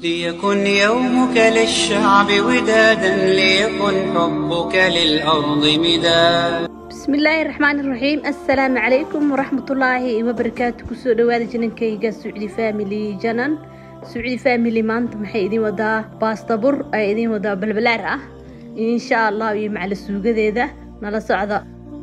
ليكن يومك للشعب ودادا، ليكن حبك للأرض مداد. بسم الله الرحمن الرحيم. السلام عليكم ورحمة الله وبركاته. كسو دواد جننكيغا سعودي فاميلي جنن سعودي فاميلي maanta maxay idin wadaa baasta bur ay idin wadaa balbalaar ah insha Allah iyo macala suugadeeda nala socda.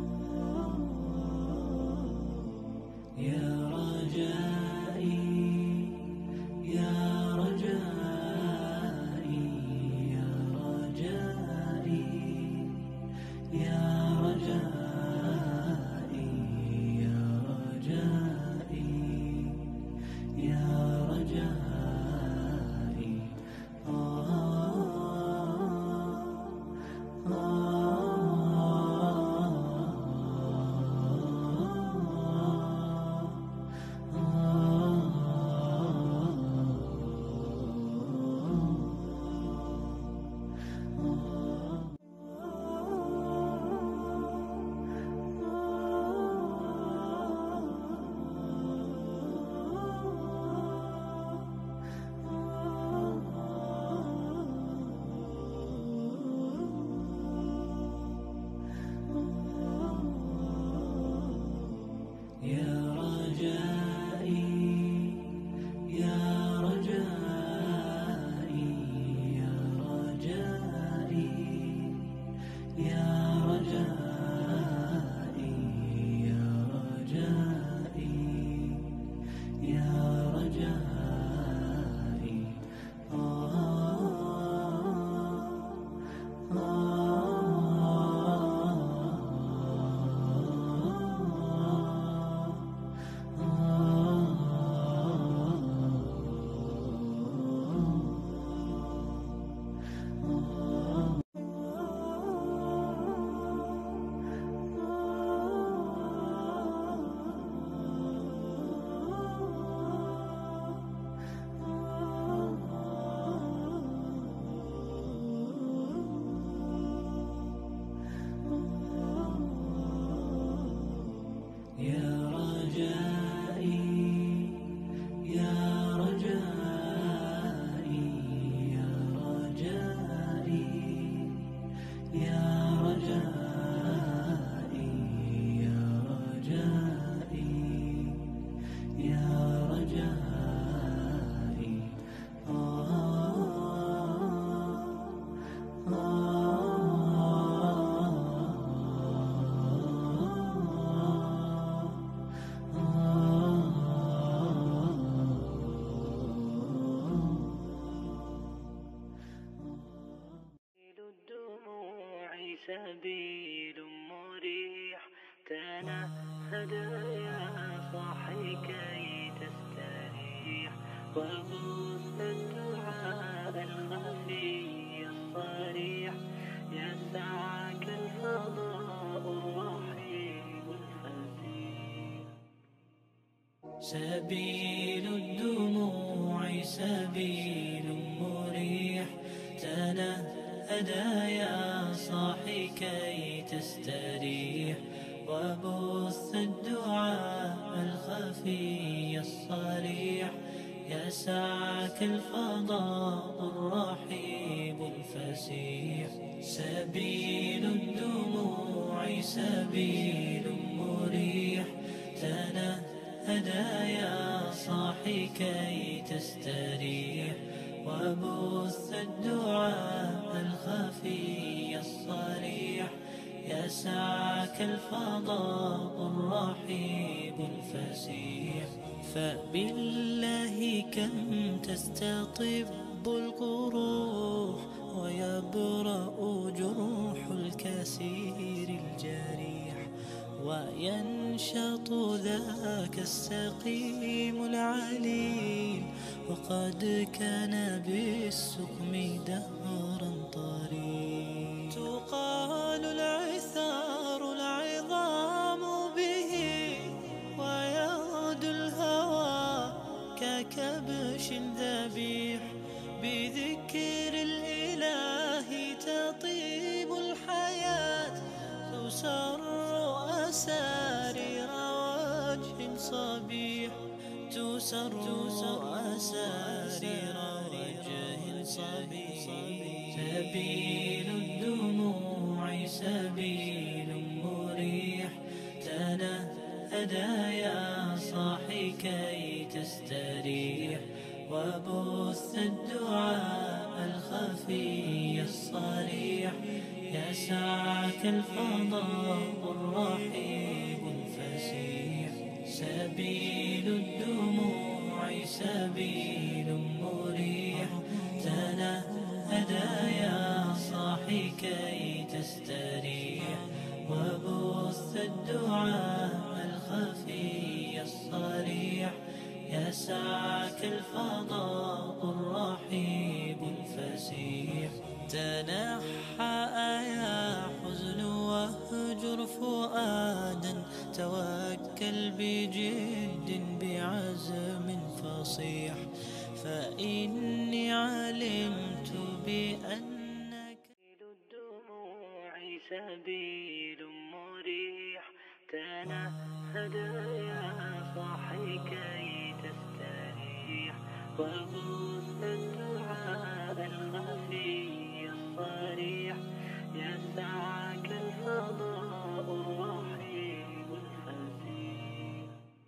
سبيل مريح تنهد يا صاحي كي تستريح وبث الدعاء الخفي الصريح يسعك الفضاء الرحيم الفسيح. سبيل الدموع سبيل مريح تنهدى يا صاحي كي تستريح وبث الدعاء الخفي الصريح يسعك الفضاء الرحيب الفسيح. سبيل الدموع سبيل مريح تنهدى يا صاحي كي تستريح وبث الدعاء الخفي الصريح يسعك الفضاء الرحيب الفسيح. فبالله كم تستطب القروح ويبرأ جروح الكسير الجريح وينشط ذاك السقيم العليل وقد كان بالسقم دهرا طريق. تقال العثار العظام به ويغدو الهوى ككبش ذبيح بذكر الإله تطيب الحياة تسر أسارير وجه صبيح تسر أسارير وجه سبيل الدموع سبيل مريح تنهدى يا صاحي كي تستريح وبث الدعاء الخفي الصريح يسعك الفضاء الرحيب الفسيح سبيل الدموع سبيل مريح تنهدى يا صاحي كي تستريح وبث الدعاء الخفي الصريح يسعك الفضاء الرحيب الفسيح تنحى يا حزن واهجر فؤادا توكل بجد بعزم فصيح فإني علمت بأنك الدموع سبيل مريح تنهدى يا صاحي كي تستريح وبث الدعاء الخفي الصريح يسعك الفضاء الرحيب الفسيح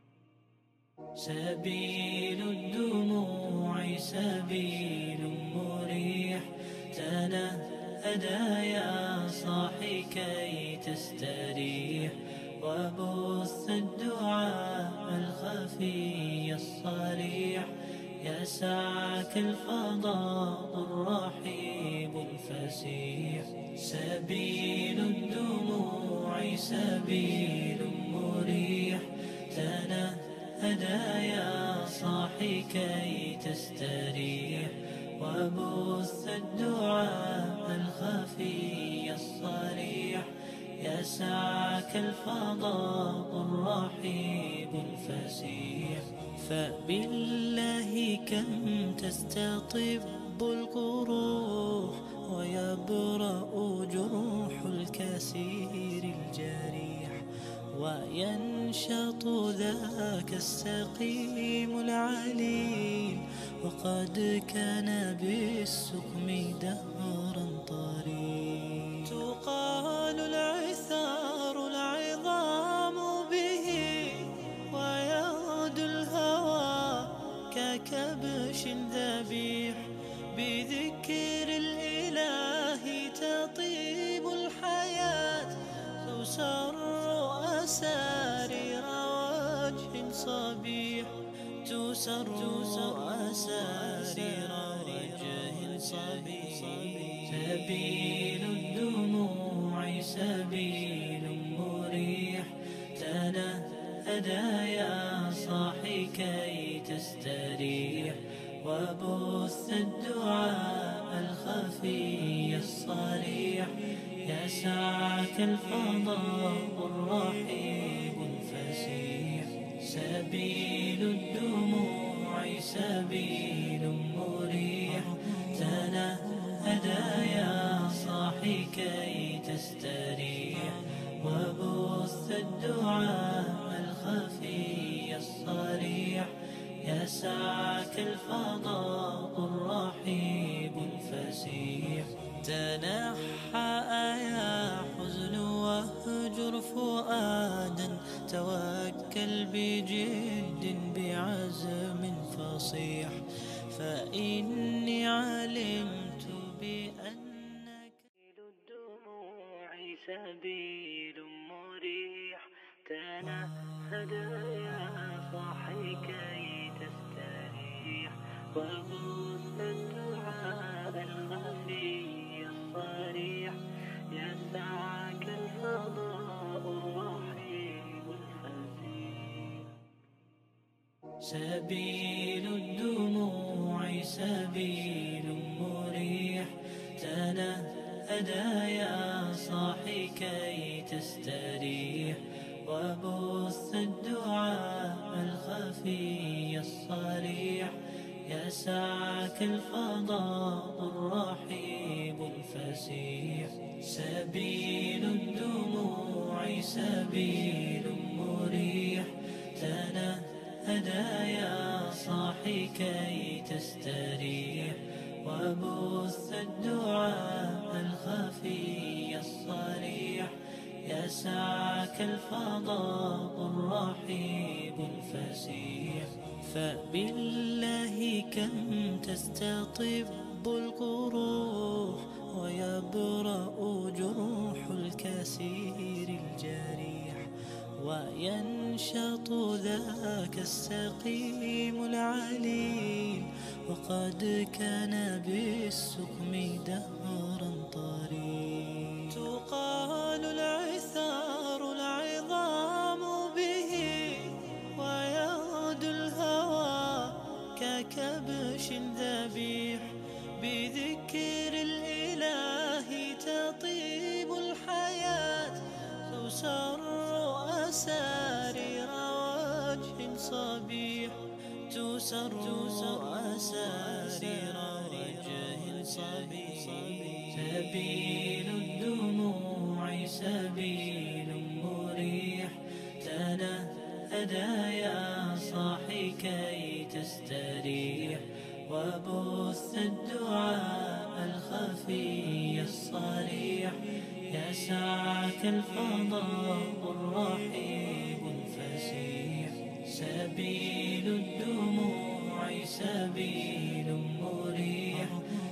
سبيل الدموع سبيل مريح تنهدى يا صاحي كي تستريح وبث الدعاء الخفي الصريح يسعك الفضاء الرحيب الفسيح سبيل الدموع سبيل مريح تنهدى يا صاحي كي تستريح وبث الدعاء الخفي الصريح يسعك الفضاء الرحيب الفسيح فبالله كم تستطب القروح ويبرأ جروح الكسير الجريح وينشط ذاك السقيم العليل وقد كان بالسقم دهرا طريق تقال العثار العظام به ويغدو الهوى ككبش ذبيح بذكر الإله تطيب الحياة تسر أسارير وجه صبيح تسر أسارير وجه صبيح سبيل الدموع سبيل مريح تنهدى يا صاحي كي تستريح وبث الدعاء الخفي الصريح يسعك الفضاء الرحيب الفسيح سبيل الدموع سبيل مريح تنهدى يا صاحي كي تستريح وبث الدعاء الخفي الصريح يسعك الفضاء الرحيب الفسيح تنحى يا حزن واهجر فؤادا توكل بجد بعزم فصيح فإني علمت بأنك الدموع سبيل مريح تنهدى يا صاحي كي تستريح وبث الدعاء الخفي الصريح يسعك الفضاء الرحيب الفسيح سبيل الدموع سبيل مريح تنهدى يا صاحي كي تستريح وبث الدعاء الخفي الصريح يسعك الفضاء الرحيب الفسيح سبيل الدموع سبيل مريح تنهدى يا صاحي كي تستريح وبث الدعاء الخفي الصريح يسعك الفضاء الرحيب الفسيح. فبالله كم تستطب القروح ويبرأ جروح الكسير الجريح، وينشط ذاك السقيم العليل وقد كان بالسقم دهرا طريق. تقال العثار العظام به ويغدو الهوى ككبش ذبيح، بذكر الإله تطيب الحياة تسر أسارير وجه صبيح، تسر أسارير وجه صبيح. سبيل الدموع سبيل مريح، تنهدى يا صاحي كي تستريح، وبث الدعاء الخفي الصريح يسعك الفضاء الرحيب الفسيح. سبيل الدموع سبيل مريح،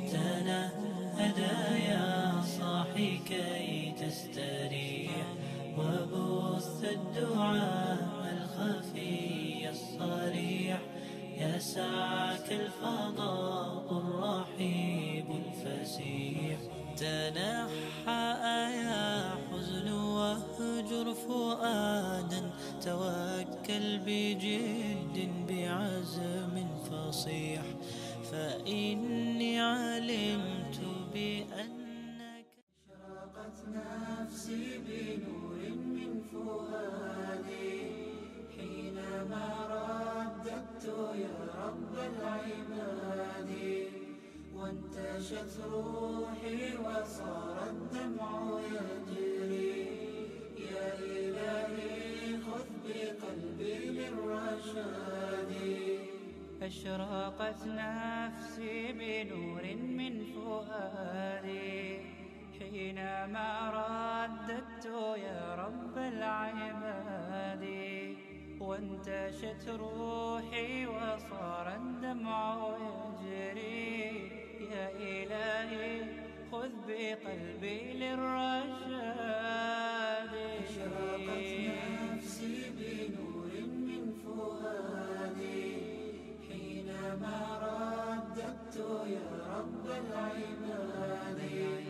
تنهدى يا صاحي كي تستريح، وبث الدعاء الخفي الصريح يسعك الفضاء الرحيب الفسيح. تنحى يا حزن واهجر فؤادا، توكل بجد بعزم فصيح، فإني علمت بأنك أشرقت نفسي بنور من فؤادي، حينما رددت يا رب العباد، وانتشت روحي وصار الدمع يجري، يا إلهي خذ بقلبي للرشاد. أشرقت نفسي بنور من فؤادي، حينما رددت يا رب العباد، وانتشت روحي وصار الدمع يجري، يا إلهي خذ بقلبي للرشاد. أشرقت نفسي بنور من فؤادي، حينما رددت يا رب العباد،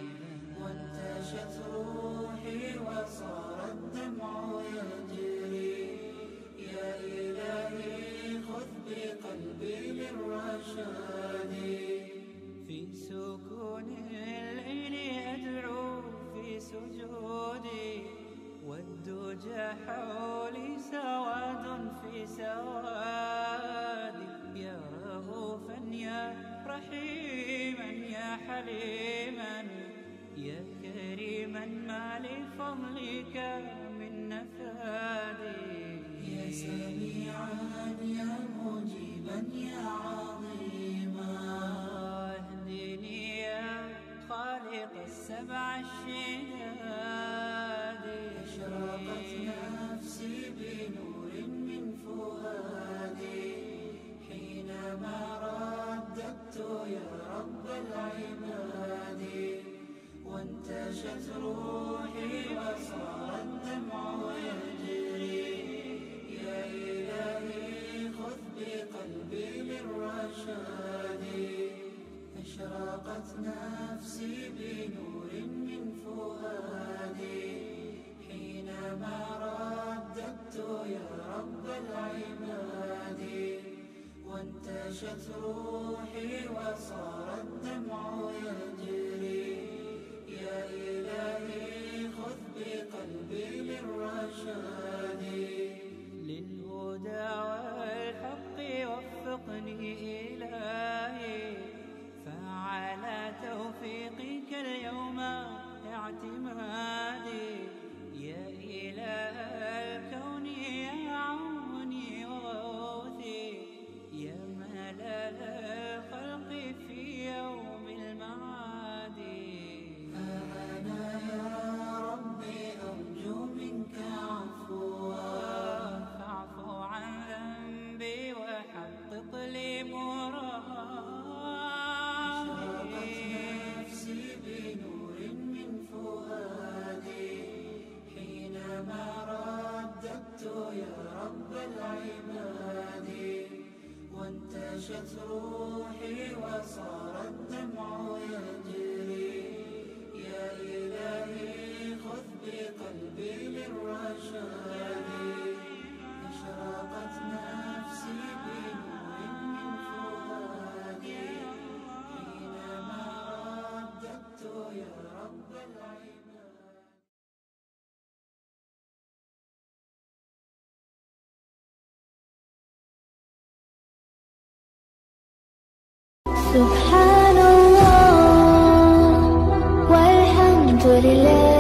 وانتشت روحي وصار الدمع يجري، يا إلهي خذ بقلبي للرشاد. في سكون العين أدعو في سجودي، والدجى حولي سواد في سوادي، يا رؤوفا يا رحيما يا حليما، يا كريما ما لفضلك من نفادي، يا سميعا يا مجيبا يا عظيما. اهدني يا خالق السبع الشداد. أشرقت نفسي بنور من فؤادي، حينما رددت يا رب العباد، وانتشت روحي وصار الدمع يجري، يا إلهي خذ بقلبي للرشاد. أشرقت نفسي بنور من فؤادي، حينما رددت يا رب العباد، وانتشت روحي وصار الدمع يجري، يا إلهي خذ بقلبي للرشاد. للهدى والحق وفقني إلهي، فعلى توفيقك اليوم اعتمادي، يا إله الكون يا عوني وغوثي، يا ملال الخلق في يوم المعاد. روحي وصار الدمع يجري. يا إلهي خذ بقلبي للرشاد. أشرقت نفسي بنور من فؤادي حينما رددت يا رب العباد. سبحان الله والحمد لله